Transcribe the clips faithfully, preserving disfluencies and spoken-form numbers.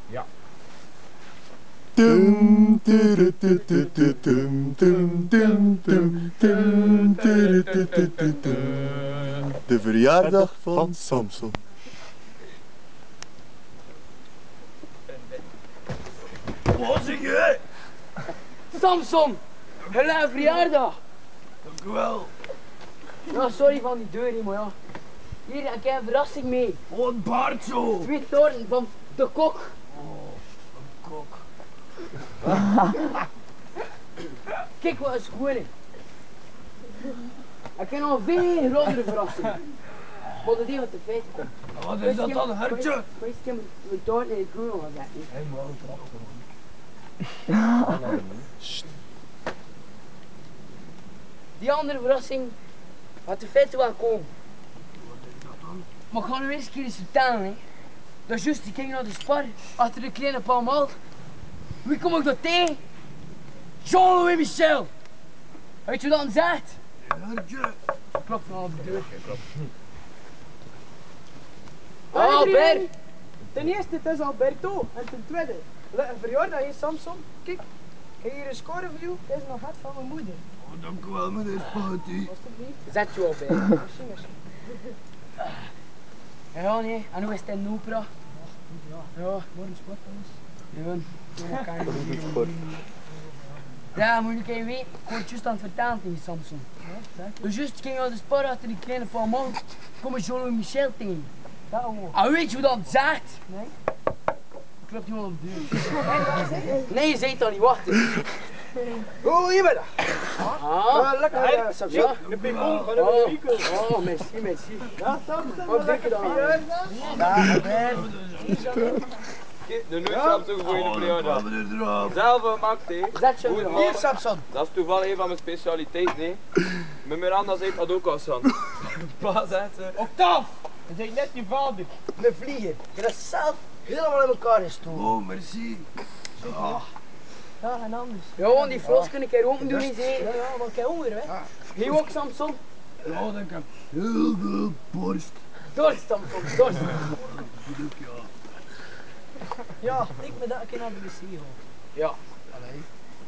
Ja. De verjaardag van Samson. Wat zeg je? Samson, hele verjaardag. Dank u wel. Ja, sorry van die deur hier, maar ja. Hier, ik heb een verrassing mee. Oh, een baard zo. Twee toren van de kok. Oh, een kok. Kijk wat is gewoon. Ik heb nog een veel grotere verrassing. Maar dat is wat te feiten komt. Wat is dat dan, hertje? Wees ik heb mijn toren in de groen al gezet. Helemaal trappen, man. Die andere verrassing gaat de feiten wel komen. Wat is dat dan? Maar ik ga nu eens een keer eens vertellen, hè. Dat is juist, die ging naar de spar, achter de kleine palmal. Wie kom ik daar tegen? Jean-Louis Michel! Weet je wat dan zegt? Hertje. Klopt van op de deur. Ah, Albert! Ten eerste, het is Alberto. En ten tweede, een verjaardag hier, Samson. Kijk, ik heb hier een score voor jou. Het is nog hard van mijn moeder. Oh, dank u wel, meneer Spati. Alsjeblieft. Zet je Albert. Merci, merci. Ja, nee, en hoe is het in de opera? Ja, Ja, morgen sport, jongens. ja, dat kan je. Ja, moet je even weten, ik word juist aan het vertellen tegen Samson. Ja, zeg. Dus juist, ik ging naar de spar achter die kleine palmal, kom ik Jean-Louis Michel tegen. Dat gewoon. Ah, weet je hoe dat zegt? Nee? Klopt iemand op de deur. Nee, je zei het al niet, wacht eens. Goedemiddag. Ah, Uh, lekker, uh, Samson. ja. De pingpong van Oh, de winkel. oh, merci, merci. Ja, Samson. Wat druk je dan aan? Ja, Albert. De nu Samsung voor je Oh, verjaardag. meneer Draaf. Zelf maakt hij. Zet je Goed, weer man. Hier, Samson. Dat is toevallig een van mijn specialiteiten, nee. Mijn Miranda zei dat ook al, San. Pa zegt ze. Octaaf. Dat is net je vader. Mijn vlieger. Je hebt zelf helemaal in elkaar gestoken. Oh, merci. Ah, Ja, en anders. Ja, want die fles kun ik er open doen, eens, hè. Ja, ja, maar ik heb honger, hè. Hier ook, Samson. ja, dan heb ik heel veel borst. Dorst, Samson, dorst. Geluk, ja. Ja, ik ben dat ik naar de wc ga. Ja. Allee.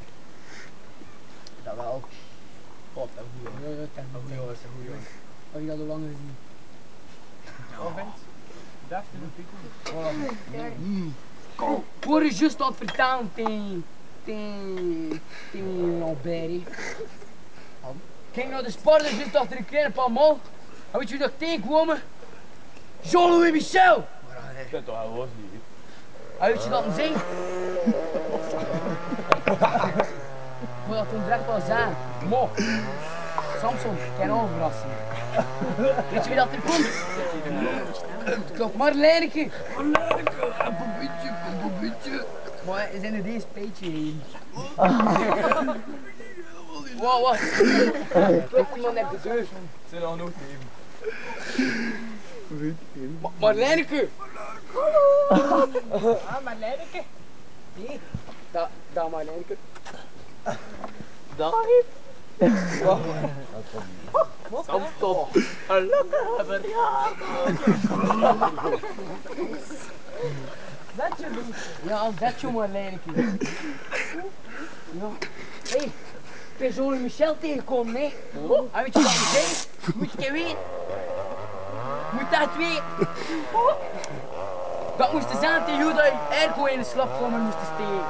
Dat wel. Wat een goeie. Ja, ja, dat is een goeie. Dat is een goeie. Heb je dat al lang gezien? Wat vindt? Deftige pikkel. Ik word je juist aan het vertellen tegen... tegen... tegen Albert, hè. Ik ging naar de spar, dus juist achter een kleine palmal. En weet je wie dat ik tegenkwam? Jean-Louis Michel! Ik ben toch wel los hier. En weet je dat hem zing? Ik wil dat toen direct wel zijn. Mo. Samson, ik heb nog een verrassing. Weet je wie dat er komt? Het klopt, Marlijneke. Allerke, een popietje, een popietje. Maar is in deze peetje heen. Wow, wat? Er ligt iemand op de deur. Het zijn al nooit nemen. Ma Marlijneke. Ah, maar Leineke. Nee. Da, da Marlijneke. Dag. Samson. Een lekkere verjaardag. Zet je doen. Ja, dat je Marlijneke. Ja. Hé, hey, ik ben Jean-Louis Michel tegengekomen, hè. En weet je wat hij zei? Moet je weten. Moet dat weten. Dat moest zijn tegen jou dat je airco in de slaapkamer moest steken.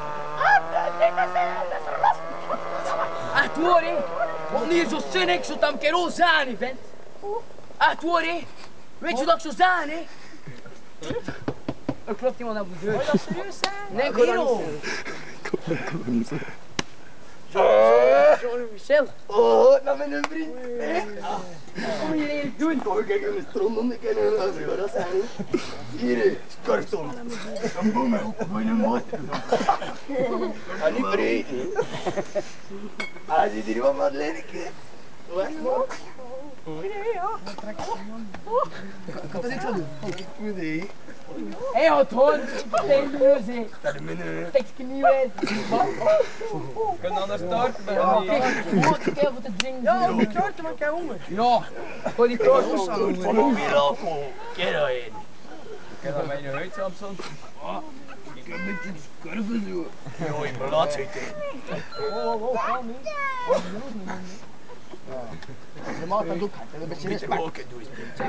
Echt waar, hè? Want niet zo zin ik zou dat een keer al zijn, hè, vent. Echt waar, hè? Weet je dat ik zo zijn, hè? Er klopt iemand op de deur. Wil je dat serieus zijn? Nee, ik wil dat niet zeggen. Jean-Louis Michel. Oh, naar mijn vriend. Wat kom je eigenlijk doen? Kom ik even een strand om de kennen en zo, dat zijn we. Hier, skorpton. Een boem ook voor je mot. Ga niet vergeten. Ah, zit hier wat Madeleine? Wat? Wat is ik zo doen? Ik moet heen. Hé, houdt hoor. Tegen de neus, hè. Dat is mijn... Tik je niet weer. Kunnen anders starten bij Ja, mij. kijk, moet ik even te drinken. Ja, ik moet starten, maar ik heb honger. Ja, voor die kaart. Van een weer alcohol. Kerel heen. Kijk naar mijn huid, Samson. Ik heb een beetje skurven zo. Joh, je laat zitten. Oh, oh, oh, kalm niet. Je maakt dat ook. Een beetje Beetje respect. ook doen.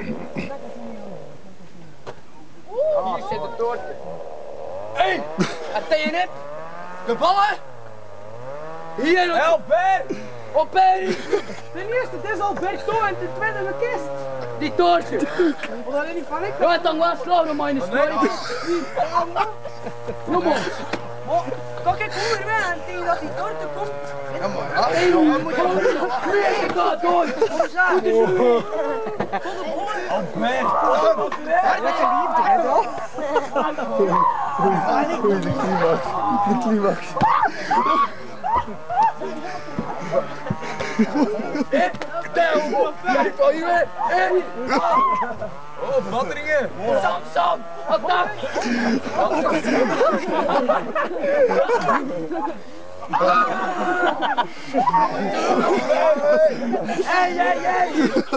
Hier zit de toort. Hé, hey, heb je net? De ballen? Hier nog. Help, hè! Op Perry. Ten eerste, het is Alberto en ten tweede de kist. Die toortje. Wat had je niet van ik? Je hebt dan wel slagen, maar in de story. Kom op. Maar, kan ik hoe weer weg en tegen dat die torte komt? Ja, maar ja. Hé, jongen, moet je nee, ik ga door. Kom zo. Goed is Wat je liefde, hè, wel? Goeie, de climax. De climax. Kijk van hier. Oh, batterijen! Sam, Sam, attack. Hey, hey, hey.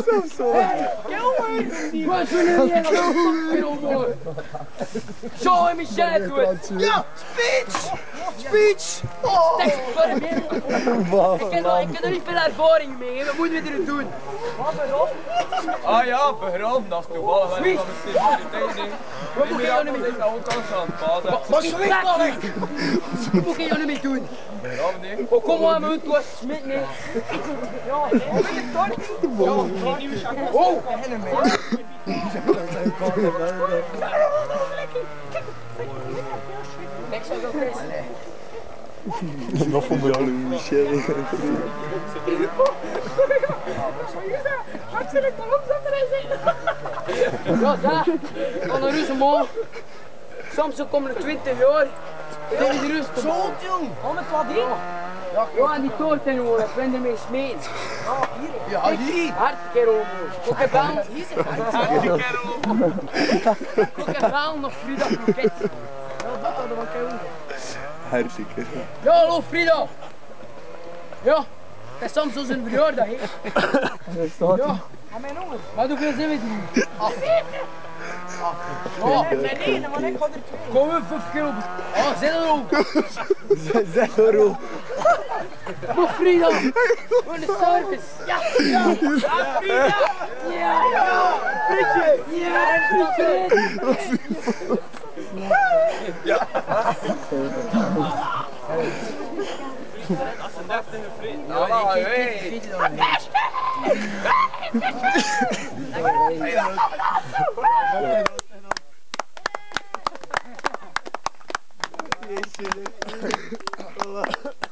Waar is jullie hier? Zo, en Michel doet het. Ja, speech! Speech! Oh! Tekst voor hem in. Ik heb er- ik heb er niet veel ervaring mee, wat moeten we er doen? Ah ja, begraven, dat is toevallig. Dat is van de specialiteit, hè. Wat moet je Ja, nou dat mee is nou ook al aan het paden. Wat is er Wat moet je nou mee doen? Begraven, hè. Oh, kom maar, mijn was smit nee. Ja, ik ben het torte. Oh! Ik zou zo Chris. Nog voor mij, Michel. Ja, daar. Van een ruze man. Soms zo komen er twintig jaar. Dat is rust. Zo, Jong, honderd wat die? ja, en die toort in hoor, ik ben ermee smeten. Ja, hier. Hard kerel. Ook een baan. Ook een baan nog Frida Kroket. Ja, dat hadden we kunnen. Hartstikke. Ja, hallo Frida. Ja, het is soms zo'n verjaardag, hè. Ja, En mijn honger. maar hoeveel zijn we doen? Ja, mijn ene, maar ik ga er twee. Kom even vijf kilo. Oh, zet er ook. Zeg euro. Nog Frida. Voor de service. Ja, ja. Ja, Frida. Ja, ja. Frietje. Ja, Frietje. Dat is een deftige vriend. Ja, hey. Jezus.